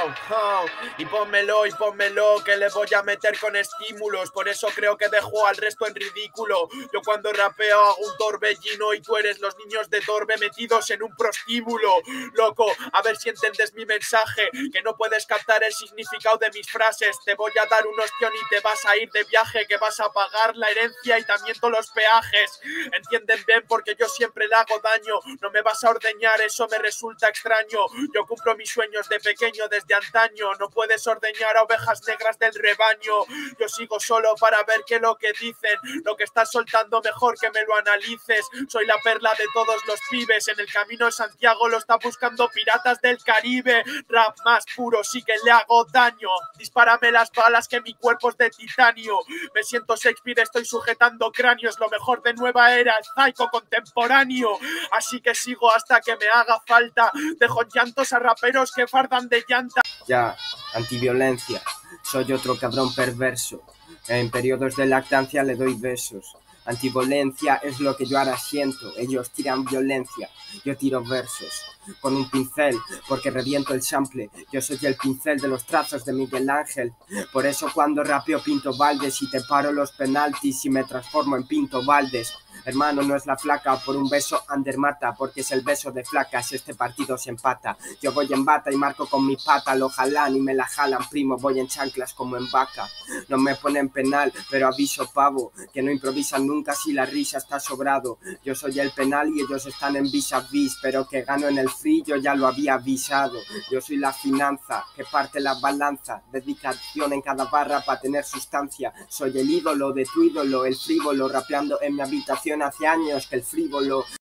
Y pónmelo, que le voy a meter con estímulos. Por eso creo que dejo al resto en ridículo. Yo cuando rapeo hago un torbellino y tú eres los niños de Torbe metidos en un prostíbulo. Loco, a ver si entiendes mi mensaje, que no puedes captar el significado de mis frases. Te voy a dar un ostión y te vas a ir de viaje, que vas a pagar la herencia y también todos los peajes. Entienden bien porque yo siempre le hago daño. No me vas a ordeñar, eso me resulta extraño. Yo cumplo mis sueños de pequeño desde antaño. No puedes ordeñar a ovejas negras del rebaño. Yo sigo solo para ver qué es lo que dicen. Lo que estás soltando mejor que me lo analices. Soy la perla de todos los pibes. En el camino de Santiago lo está buscando piratas del Caribe. Rap más puro, sí que le hago daño. Dispárame las balas que mi cuerpo es de titanio. Me siento Shakespeare, estoy sujetando cráneos. Lo mejor de nueva era, el psycho contemporáneo. Así que sigo hasta que me haga falta. Dejo llantos a raperos que fardan de llanta. Ya, antiviolencia, soy otro cabrón perverso. En periodos de lactancia le doy besos. Antiviolencia es lo que yo ahora siento. Ellos tiran violencia, yo tiro versos con un pincel, porque reviento el sample. Yo soy el pincel de los trazos de Miguel Ángel. Por eso cuando rapeo pinto baldes y te paro los penaltis y me transformo en Pinto Valdes. Hermano, no es la flaca por un beso Ander mata, porque es el beso de flacas, este partido se empata. Yo voy en bata y marco con mi pata, lo jalan y me la jalan, primo, voy en chanclas como en vaca. No me ponen penal, pero aviso pavo, que no improvisan nunca si la risa está sobrado. Yo soy el penal y ellos están en vis a vis, pero que gano en el free yo ya lo había avisado. Yo soy la finanza, que parte la balanza, dedicación en cada barra para tener sustancia. Soy el ídolo de tu ídolo, el frívolo, rapeando en mi habitación hace años que el frívolo